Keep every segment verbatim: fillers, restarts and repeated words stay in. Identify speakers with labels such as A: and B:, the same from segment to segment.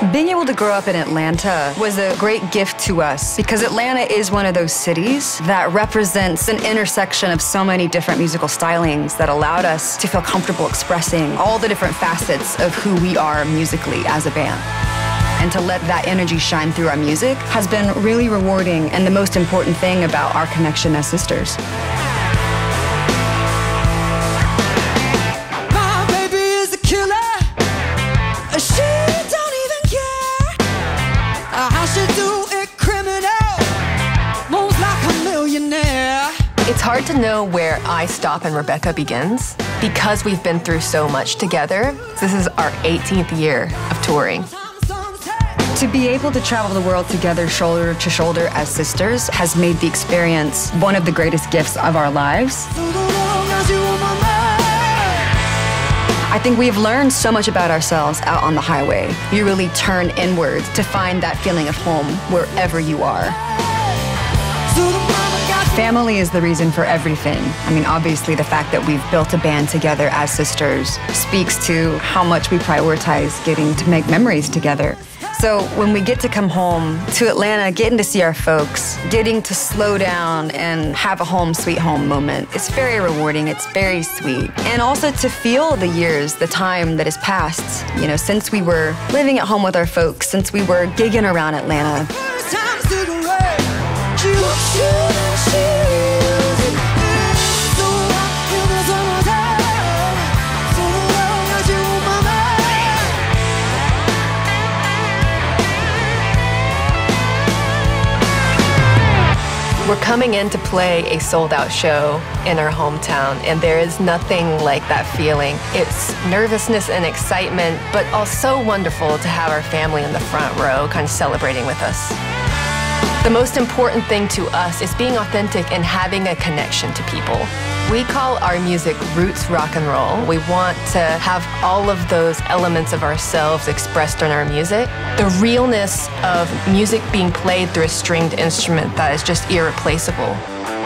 A: Being able to grow up in Atlanta was a great gift to us because Atlanta is one of those cities that represents an intersection of so many different musical stylings that allowed us to feel comfortable expressing all the different facets of who we are musically as a band. And to let that energy shine through our music has been really rewarding and the most important thing about our connection as sisters.
B: My baby is a killer. She don't even care. How she do it criminal, moves like a millionaire.
C: It's hard to know where I stop and Rebecca begins because we've been through so much together. This is our eighteenth year of touring.
A: To be able to travel the world together shoulder to shoulder as sisters has made the experience one of the greatest gifts of our lives. I think we've learned so much about ourselves out on the highway. You really turn inwards to find that feeling of home wherever you are. Family is the reason for everything. I mean, obviously the fact that we've built a band together as sisters speaks to how much we prioritize getting to make memories together. So when we get to come home to Atlanta, getting to see our folks, getting to slow down and have a home sweet home moment, it's very rewarding, it's very sweet. And also to feel the years, the time that has passed, you know, since we were living at home with our folks, since we were gigging around Atlanta.
C: We're coming in to play a sold-out show in our hometown, and there is nothing like that feeling. It's nervousness and excitement, but also wonderful to have our family in the front row kind of celebrating with us. The most important thing to us is being authentic and having a connection to people. We call our music roots rock and roll. We want to have all of those elements of ourselves expressed in our music. The realness of music being played through a stringed instrument that is just irreplaceable.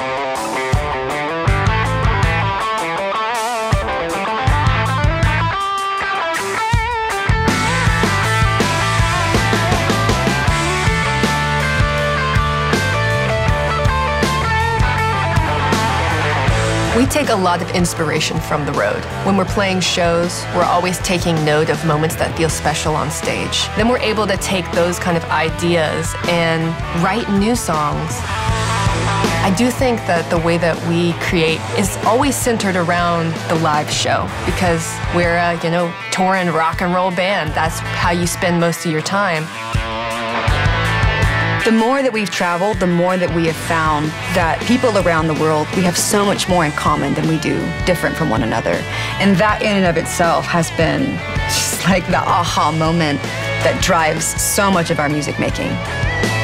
C: We take a lot of inspiration from the road. When we're playing shows, we're always taking note of moments that feel special on stage. Then we're able to take those kind of ideas and write new songs. I do think that the way that we create is always centered around the live show because we're a, you know, touring rock and roll band. That's how you spend most of your time.
A: The more that we've traveled, the more that we have found that people around the world, we have so much more in common than we do different from one another. And that in and of itself has been just like the aha moment that drives so much of our music making.